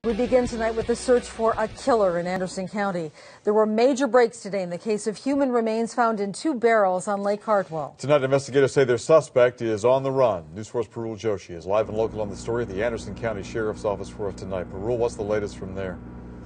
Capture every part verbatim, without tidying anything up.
We begin tonight with the search for a killer in Anderson County. There were major breaks today in the case of human remains found in two barrels on Lake Hartwell. Tonight, investigators say their suspect is on the run. News four's Parul Joshi is live and local on the story at the Anderson County Sheriff's Office for us tonight. Parul, what's the latest from there?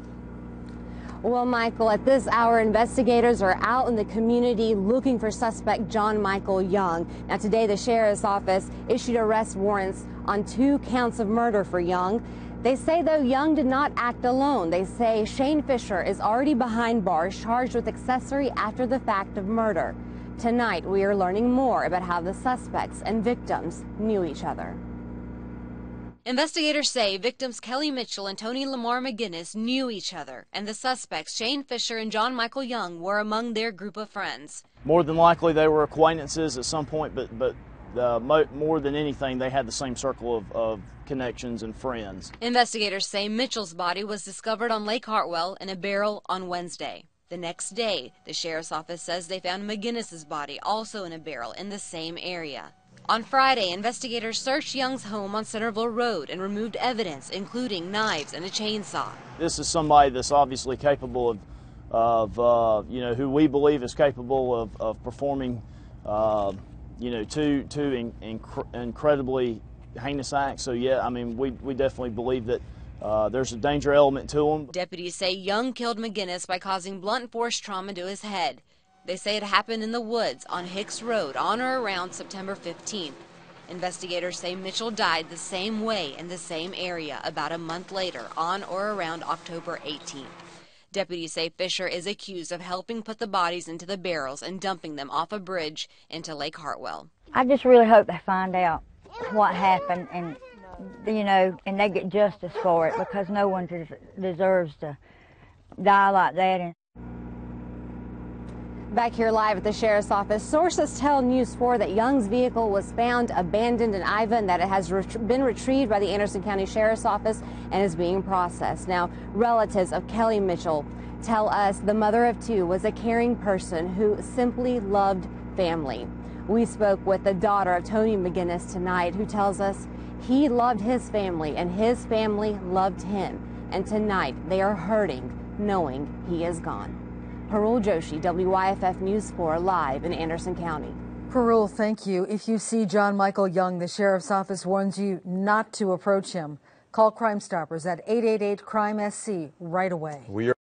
Well, Michael, at this hour, investigators are out in the community looking for suspect John Michael Young. Now, today, the Sheriff's Office issued arrest warrants on two counts of murder for Young. They say, though, Young did not act alone. They say Shane Fisher is already behind bars, charged with accessory after the fact of murder. Tonight, we are learning more about how the suspects and victims knew each other. Investigators say victims Kelly Mitchell and Tony Lamar McGinnis knew each other, and the suspects Shane Fisher and John Michael Young were among their group of friends. More than likely, they were acquaintances at some point, but but uh, mo more than anything, they had the same circle of, of connections and friends. Investigators say Mitchell's body was discovered on Lake Hartwell in a barrel on Wednesday. The next day, the Sheriff's Office says they found McGinnis's body also in a barrel in the same area. On Friday, investigators searched Young's home on Centerville Road and removed evidence, including knives and a chainsaw. This is somebody that's obviously capable of, of uh, you know, who we believe is capable of, of performing, uh, you know, two, two in, inc incredibly heinous acts. So, yeah, I mean, we, we definitely believe that uh, there's a danger element to him. Deputies say Young killed McGinnis by causing blunt force trauma to his head. They say it happened in the woods on Hicks Road on or around September fifteenth. Investigators say Mitchell died the same way in the same area about a month later on or around October eighteenth. Deputies say Fisher is accused of helping put the bodies into the barrels and dumping them off a bridge into Lake Hartwell. I just really hope they find out what happened and, you know, and they get justice for it, because no one des deserves to die like that. And Back here live at the Sheriff's Office, sources tell News four that Young's vehicle was found abandoned in Ivan, that it has ret been retrieved by the Anderson County Sheriff's Office and is being processed. Now, relatives of Kelly Mitchell tell us the mother of two was a caring person who simply loved family. We spoke with the daughter of Tony McGinnis tonight, who tells us he loved his family and his family loved him. And tonight they are hurting knowing he is gone. Parul Joshi, W Y F F News four, live in Anderson County. Parul, thank you. If you see John Michael Young, the Sheriff's Office warns you not to approach him. Call Crime Stoppers at eight eight eight crime S C right away. We are